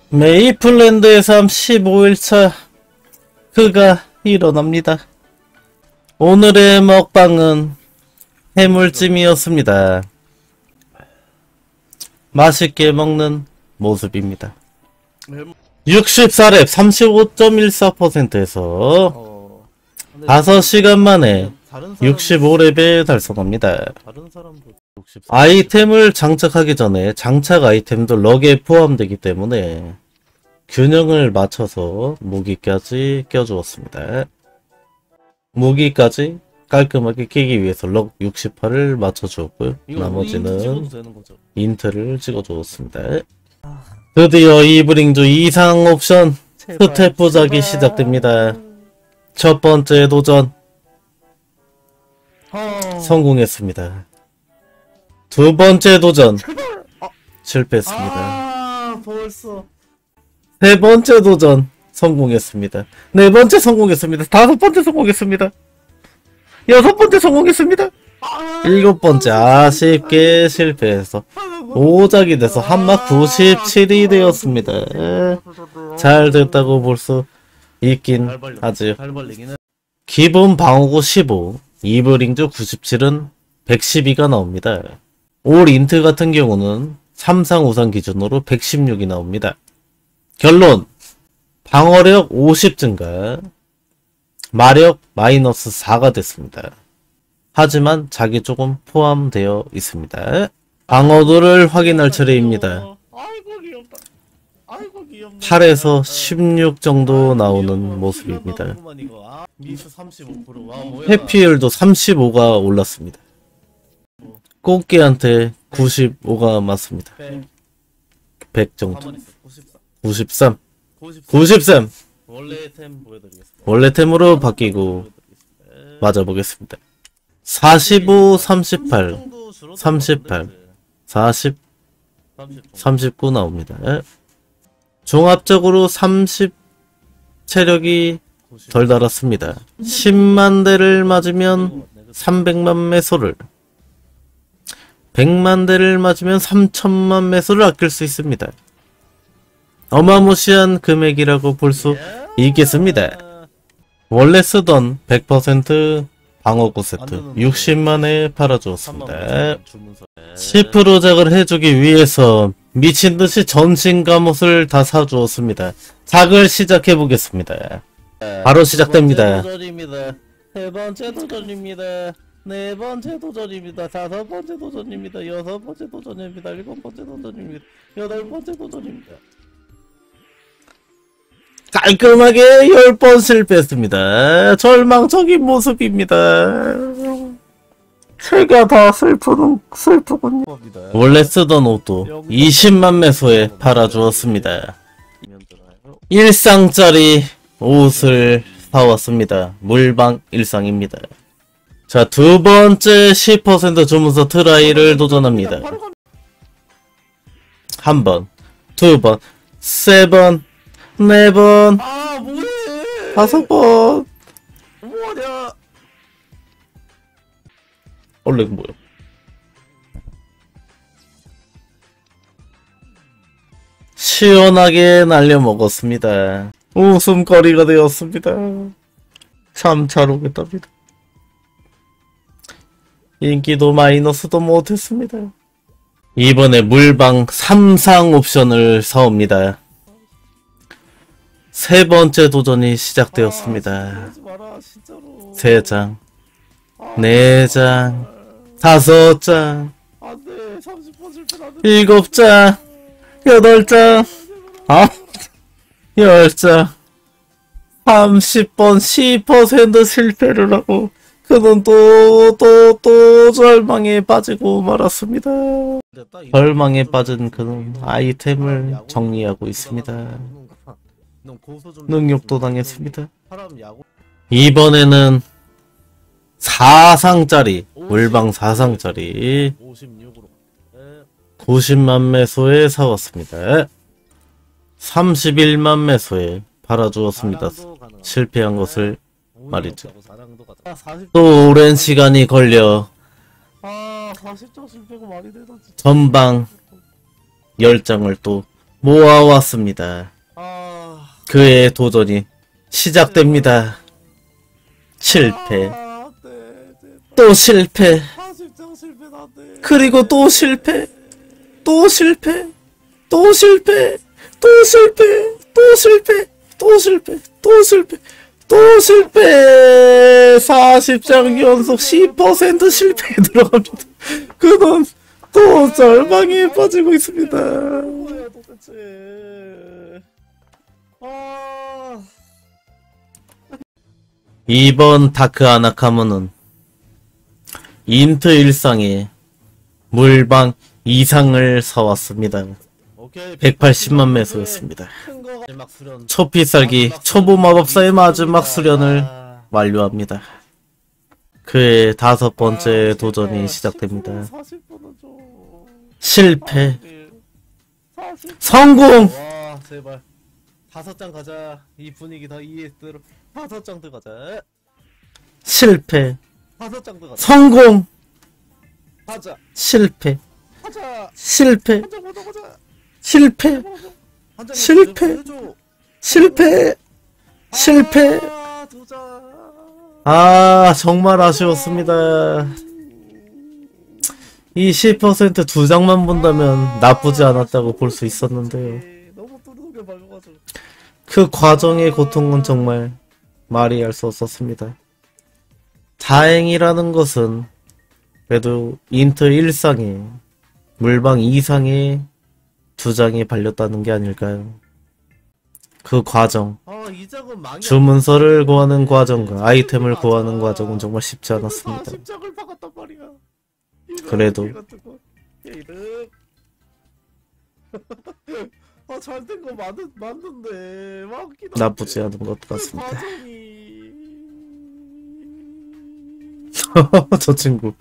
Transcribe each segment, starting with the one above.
메이플랜드의 삶 15일차 그가 일어납니다. 오늘의 먹방은 해물찜이었습니다. 맛있게 먹는 모습입니다. 64렙 35.14%에서 5시간 만에 65렙에 달성합니다. 아이템을 장착하기 전에 장착 아이템도 럭에 포함되기 때문에 균형을 맞춰서 무기까지 껴주었습니다. 무기까지 깔끔하게 끼기 위해서 럭 68을 맞춰주었고요. 나머지는 인트를 찍어주었습니다. 드디어 이브링주 이상 옵션 스텝 부작이 시작됩니다. 첫 번째 도전 성공했습니다. 두 번째 도전 실패했습니다. 벌써 세 번째 도전 성공했습니다. 네 번째 성공했습니다. 다섯 번째 성공했습니다. 여섯 번째 성공했습니다. 일곱 번째 아쉽게 실패해서 5작이 돼서 한막 97이 되었습니다. 잘 됐다고 볼 수 있긴 하지요. 기본 방어구 15, 이브링주 97은 112가 나옵니다. 올 인트 같은 경우는 3상 5상 기준으로 116이 나옵니다. 결론! 방어력 50 증가, 마력 마이너스 4가 됐습니다. 하지만 작이 조금 포함되어 있습니다. 방어도를 확인할 차례입니다. 8에서 16 정도 나오는 모습입니다. 회피율도 35가 올랐습니다. 꽃게한테 95가 맞습니다. 100 정도. 93. 93. 원래 템으로 바뀌고 맞아보겠습니다. 45, 38, 38, 40, 39 나옵니다. 종합적으로 30 체력이 덜 달았습니다. 10만 대를 맞으면 300만 매소를, 100만 대를 맞으면 3천만 매소를 아낄 수 있습니다. 어마무시한 금액이라고 볼 수 있겠습니다. 원래 쓰던 100% 방어구 세트 60만에 팔아주었습니다. 10% 작을 해주기 위해서 미친듯이 전신 갑옷을 다 사주었습니다. 작을 시작해보겠습니다. 바로 시작됩니다. 세 번째 도전입니다. 네 번째 도전입니다. 다섯 번째 도전입니다. 여섯 번째 도전입니다. 일곱 번째 도전입니다. 여덟 번째 도전입니다. 깔끔하게 10번 실패했습니다. 절망적인 모습입니다. 제가 다 슬프군요. 원래 쓰던 옷도 20만 매소에 팔아주었습니다. 1상짜리 옷을 사왔습니다. 물방 1상입니다. 자, 두 번째 10% 주문서 트라이를 도전합니다. 한 번, 두 번, 세 번, 네 번, 뭐해? 다섯 번. 뭐하냐? 원래 뭐야? 시원하게 날려 먹었습니다. 웃음거리가 되었습니다. 참 잘 오겠답니다. 인기도 마이너스도 못했습니다. 이번에 물방 3상 옵션을 사옵니다. 세 번째 도전이 시작되었습니다. 3장, 4장, 5장, 7장, 8장, 10장, 30번 10% 실패를 하고 그는 또 절망에 빠지고 말았습니다. 절망에 빠진 그는 아이템을 정리하고 있습니다. 능욕도 당했습니다. 이번에는 4상짜리 물방 4상짜리 90만 매소에 사왔습니다. 31만 매소에 팔아주었습니다. 실패한 것을 말이죠. 또 오랜 시간이 걸려 전방 10장을 또 모아왔습니다. 그의 도전이 시작됩니다. 실패. 또 실패. 그리고 또 실패. 또 실패. 또 실패. 또 실패. 또 실패. 또 실패. 또 실패. 또 실패. 40장 연속 10% 실패에 들어갑니다. 그는 또 절망에 빠지고 있습니다. 뭐야 도대체. 이번 다크 아나카모는 인트 일상에 물방 이상을 사왔습니다. 180만 매소였습니다. 초피살기 초보 마법사의 마지막 수련을 완료합니다. 그의 5번째 도전이 시작됩니다. 실패. 성공! 와 제발 5장 가자. 이 분위기 다 이해대로 5장 들어가자. 실패. 5장 들어가자. 성공! 가자. 실패. 가자. 실패. 한장 먼저 가자. 실패. 실패. 실패. 실패. 아, 정말 아쉬웠습니다. 이 10% 2장만 본다면 나쁘지 않았다고 볼 수 있었는데요. 너무 뚜르게 밟아가지고. 그 과정의 고통은 정말 말이 할 수 없었습니다. 다행이라는 것은 그래도 인트 1상에 물방 2상에 2장이 발렸다는 게 아닐까요? 그 과정, 주문서를 구하는 과정과 아이템을 구하는 과정은 정말 쉽지 않았습니다. 그래도 잘된 거 맞는데 나쁘지 않은 것 같습니다. 저 친구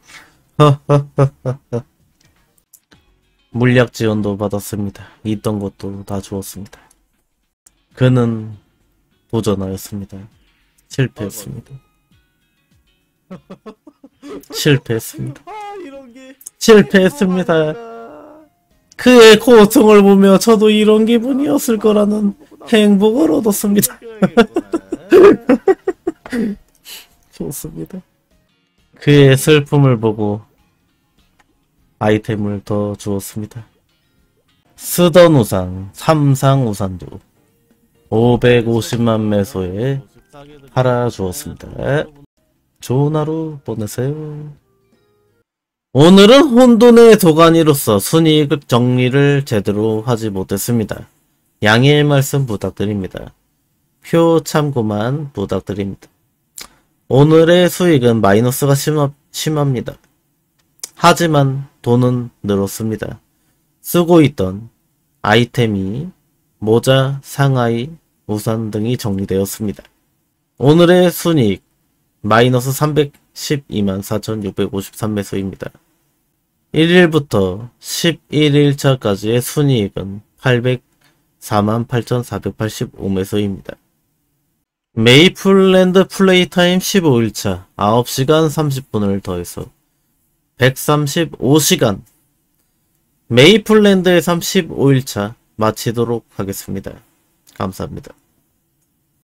물약 지원도 받았습니다. 있던 것도 다 주었습니다. 그는 도전하였습니다. 실패했습니다. 실패했습니다. 실패했습니다. 그의 고통을 보며 저도 이런 기분이었을 거라는 행복을 얻었습니다. 좋습니다. 그의 슬픔을 보고 아이템을 더 주었습니다. 쓰던 우산, 3상 우산도 550만 매소에 팔아주었습니다. 좋은 하루 보내세요. 오늘은 혼돈의 도가니로서 순이익 정리를 제대로 하지 못했습니다. 양해의 말씀 부탁드립니다. 표 참고만 부탁드립니다. 오늘의 수익은 마이너스가 심합니다. 하지만 돈은 늘었습니다. 쓰고 있던 아이템이 모자, 상하이, 우산 등이 정리되었습니다. 오늘의 순이익 마이너스 312만 4,653매소입니다. 1일부터 11일차까지의 순이익은 804만 8,485매소입니다. 메이플랜드 플레이타임 15일차 9시간 30분을 더해서 135시간 메이플랜드의 35일차 마치도록 하겠습니다. 감사합니다.